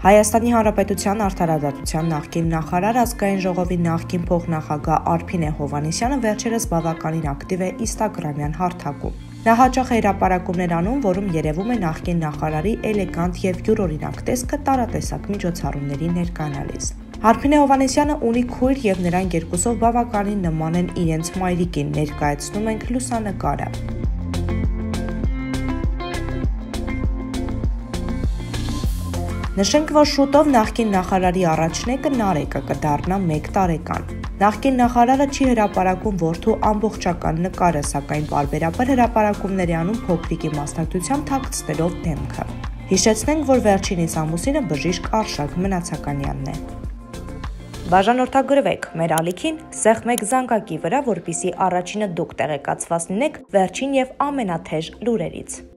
Հայաստանի Հանրապետության Արդարադատության նախկին նախարար ազգային ժողովի նախկին փոխնախագահ Արփինե Հովհաննիսյանը վերջերս բավականին ակտիվ է Instagram-յան հարթակում։ Նա հաճախ է հրապարակումներ անում, որում երևում է նախկին նախարարի էլեգանտ եւ յուրօրինակ տեսքը տարատեսակ միջոցառումների ներկայանալիս։ Արփինե Հովհաննիսյանը ունի քույր եւ նրանք երկուսով բավականին նման են իրենց մայրիկին, ներկայացնում ենք լուսանկարը։ Նշենք, որ շուտով նախկին նախարարի առաջնեկը Նարեկը կդառնա 1 տարեկան։ Նախկին նախարարը չի հրապարակում որդու ամբողջական նկարը, սակայն պարբերաբար հրապարակումների անում փոքրիկի մասնակցությամբ թաքցնելով դեմքը։ Հիշեցնենք, որ վերջինիս ամուսինը բժիշկ Արշակ Մնացականյանն է։ Բաժանորդագրվեք մեր ալիքին սեղմեք զանգակի վրա, որպեսզի առաջինը դուք տեղեկացված լինեք վերջին եւ ամենաթեժ լուրերից։